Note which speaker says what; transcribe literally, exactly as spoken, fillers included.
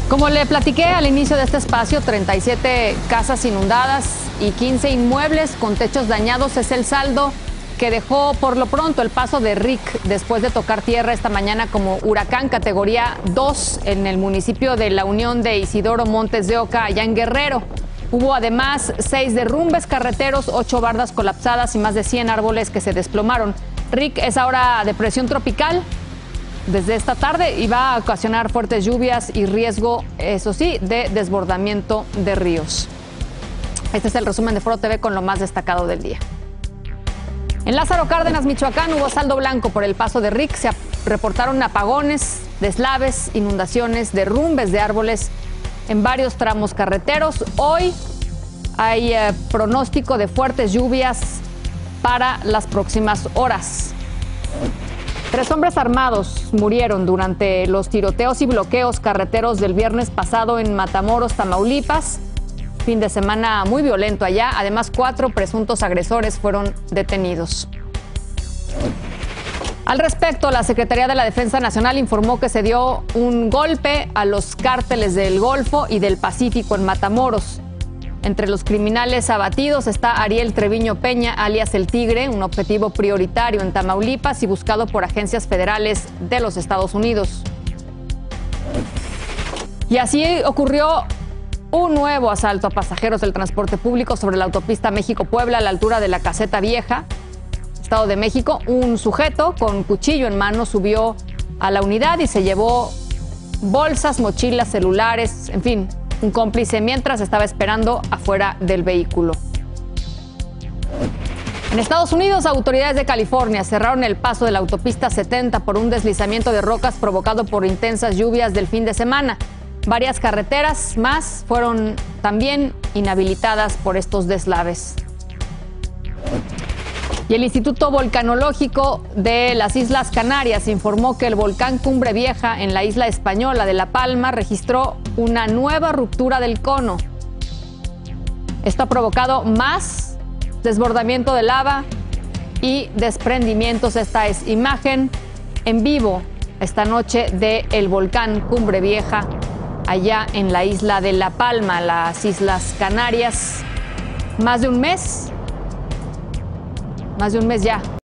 Speaker 1: Como le platiqué al inicio de este espacio, treinta y siete casas inundadas y quince inmuebles con techos dañados es el saldo que dejó por lo pronto el paso de Rick después de tocar tierra esta mañana como huracán categoría dos en el municipio de La Unión de Isidoro Montes de Oca, allá en Guerrero. Hubo además seis derrumbes carreteros, ocho bardas colapsadas y más de cien árboles que se desplomaron. Rick es ahora depresión tropical. Desde esta tarde y va a ocasionar fuertes lluvias y riesgo, eso sí, de desbordamiento de ríos. Este es el resumen de Foro T V con lo más destacado del día. En Lázaro Cárdenas, Michoacán, hubo saldo blanco por el paso de Rick. Se reportaron apagones, deslaves, inundaciones, derrumbes de árboles en varios tramos carreteros. Hoy hay eh, pronóstico de fuertes lluvias para las próximas horas. Tres hombres armados murieron durante los tiroteos y bloqueos carreteros del viernes pasado en Matamoros, Tamaulipas. Fin de semana muy violento allá. Además, cuatro presuntos agresores fueron detenidos. Al respecto, la Secretaría de la Defensa Nacional informó que se dio un golpe a los cárteles del Golfo y del Pacífico en Matamoros. Entre los criminales abatidos está Ariel Treviño Peña, alias El Tigre, un objetivo prioritario en Tamaulipas y buscado por agencias federales de los Estados Unidos. Y así ocurrió un nuevo asalto a pasajeros del transporte público sobre la autopista México-Puebla a la altura de la Caseta Vieja, Estado de México. Un sujeto con cuchillo en mano subió a la unidad y se llevó bolsas, mochilas, celulares, en fin, un cómplice mientras estaba esperando afuera del vehículo. En Estados Unidos, autoridades de California cerraron el paso de la autopista setenta por un deslizamiento de rocas provocado por intensas lluvias del fin de semana. Varias carreteras más fueron también inhabilitadas por estos deslaves. Y el Instituto Volcanológico de las Islas Canarias informó que el volcán Cumbre Vieja en la isla española de La Palma registró una nueva ruptura del cono. Esto ha provocado más desbordamiento de lava y desprendimientos. Esta es imagen en vivo esta noche del volcán Cumbre Vieja allá en la isla de La Palma, las Islas Canarias. Más de un mes, más de un mes ya